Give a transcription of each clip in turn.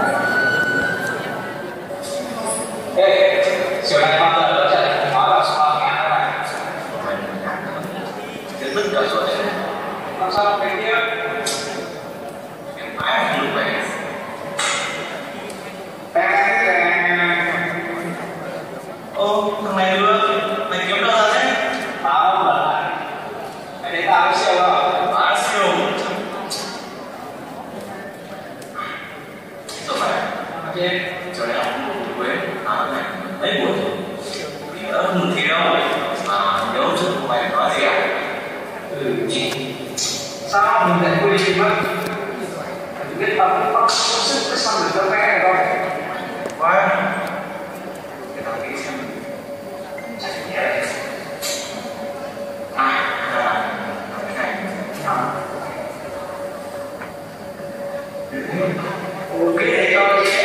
Ê, chiều nay bao giờ có trận nói vào sao nghe thế này? Cái bức cả rồi đấy. Làm sao cái kia? Em mãi không được về. Ô, thằng này đưa, mày kiếm đâu ra thế? Báo không lần này. Mày đến tao có siêu không? Quá siêu. Sao vậy? Ok. Trời ơi, Quế, này, mấy buổi rồi. Đi ở một thì đâu. Mà nhớ chút mày nói gì à? Sao mình lại quy định mất? Mình biết tao bắt sức cái xong được cho bé này không? Quá. Cái thằng kia xem. Chắc nhớ đấy. Ok, cho chị.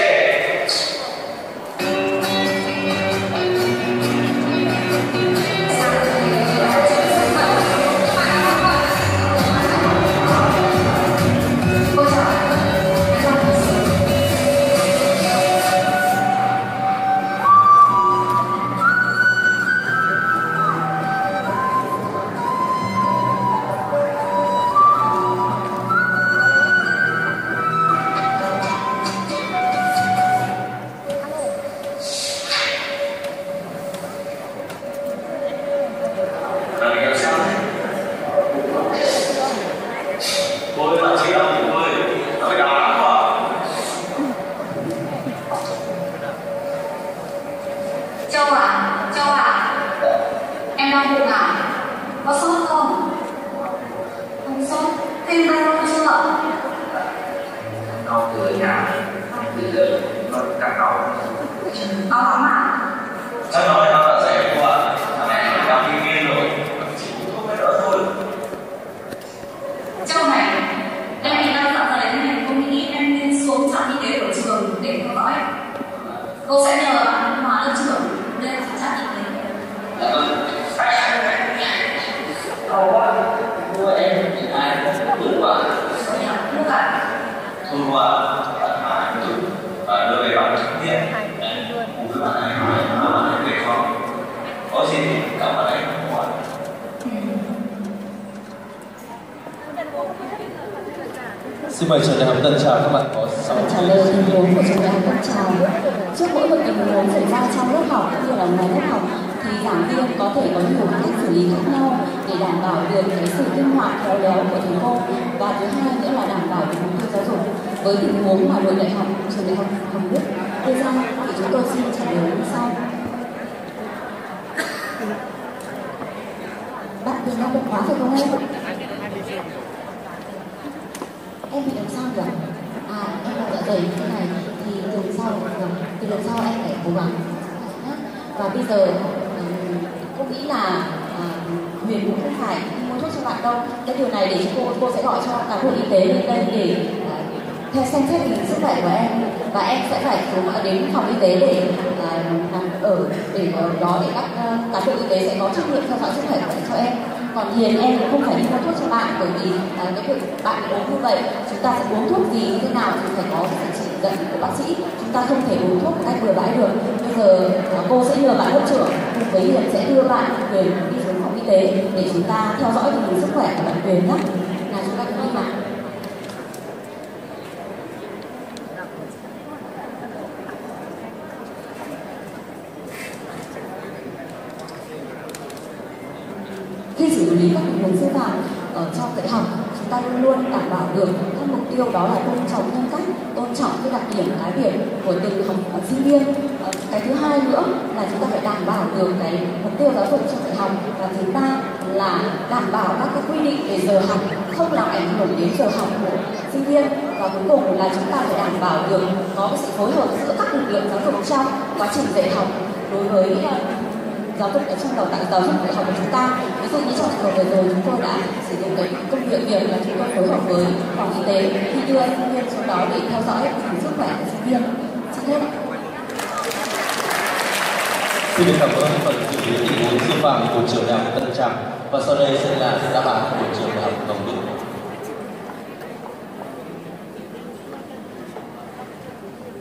Châu à, em đau bụng à? Có sốt không? Không sốt, thế em đau lắm chưa? Đau từ ở nhà, bây giờ nó càng đau. Đau lắm à? Chắc nói nó đã rẻ quá, thằng này nó đau kinh nghiên rồi, chỉ không phải đỡ thôi. Châu này, em bị đau dạ dày thế này, cô nghĩ em nên xuống trạm y tế của trường để theo dõi. Cô sẽ nhờ bạn Hóa lớp trưởng lên trạm y tế. Đau quá, mua em thì ai cũng đúng quá. Mua cả. Thôi quá, bạn Hóa một chút, đưa về bạn trực tiếp. Cùng với bạn ấy hỏi mà bạn ấy về không? Có gì thì cảm ơn anh không hỏi. Xin mời trường đại học Tân Trào, các bạn có 6 trả lời tình huống của trường đại học Tân Trào. Trước mỗi một tình huống xảy ra trong lớp học cũng như là ngoài lớp học thì giảng viên có thể có nhiều cách xử lý khác nhau để đảm bảo được cái sự linh hoạt khéo léo của thầy cô, và thứ hai nữa là đảm bảo được mục tiêu giáo dục. Với tình huống mà trường đại học Hồng Đức đưa ra thì chúng tôi xin trả lời như sau. Bạn bị đau bụng quá phải không em? Em bị làm sao nhỉ? Em đau dạ dày như thế này thì từ lần sau em phải cố gắng. Và bây giờ cô nghĩ là Huyền cũng không phải đi mua thuốc cho bạn đâu. Cái điều này để cô sẽ gọi cho cán bộ y tế lên đây để theo xem xét tình hình sức khỏe của em, và em sẽ phải đến phòng y tế để ở đó để các cán bộ y tế sẽ có trách nhiệm theo dõi sức khỏe cho em. Còn Hiền em cũng không phải đi mua thuốc cho bạn, bởi vì cái việc bạn uống như vậy chúng ta sẽ uống thuốc gì như thế nào thì phải có sự chỉ dẫn của bác sĩ, chúng ta không thể uống thuốc một cách bừa bãi được. Bây giờ cô sẽ nhờ bạn lớp trưởng cùng với Hiền sẽ đưa bạn Quyền đi xuống phòng y tế để chúng ta theo dõi tình hình sức khỏe của bạn Quyền nhé. Là chúng ta cùng đi nào. Khi xử lý các tình huống sư phạm ở trong dạy học, chúng ta luôn luôn đảm bảo được các mục tiêu, đó là tôn trọng nhân cách, tôn trọng cái đặc điểm cá biệt của từng sinh viên. Cái thứ hai nữa là chúng ta phải đảm bảo được cái mục tiêu giáo dục trong dạy học, và thứ ba là đảm bảo các cái quy định về giờ học không làm ảnh hưởng đến giờ học của sinh viên, và cuối cùng là chúng ta phải đảm bảo được có cái sự phối hợp giữa các lực lượng giáo dục trong quá trình dạy học đối với giáo dục ở trong giáo dục đại học của chúng ta. Ví dụ như trong trường hợp vừa rồi chúng tôi đã sử dụng cái công việc là chúng tôi phối hợp với phòng y tế khi đưa sinh viên xuống đó để theo dõi tình hình sức khỏe của sinh viên. Xin hết. Xin được cảm ơn phần xử lý tình huống sư phạm của trường đại học Tân Trào, và sau đây sẽ là đáp án của trường đại học Hồng Đức.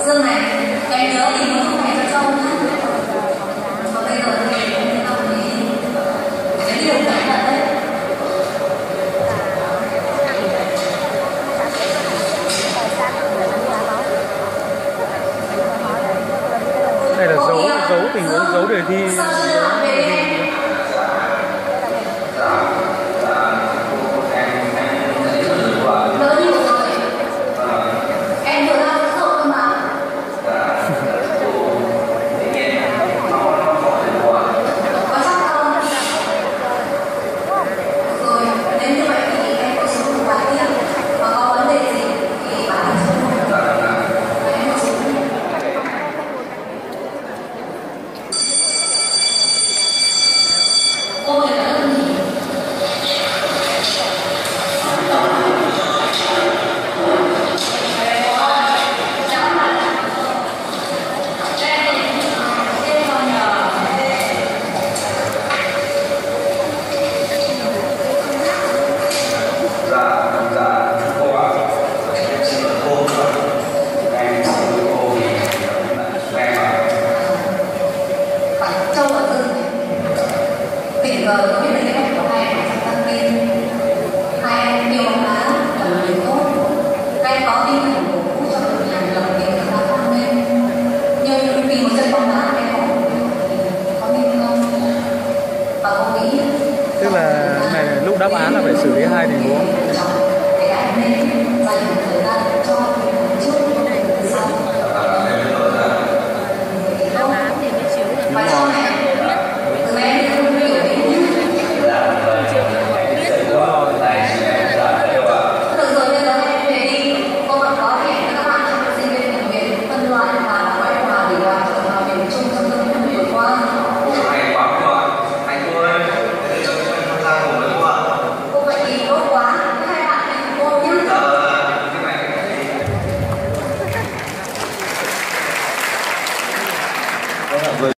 Dương này, cái nhớ thì nó không phải cho Châu nhá. Và bây giờ thì em học cái điều cẩn thận đấy. Đây là dấu tình huống dấu đề thi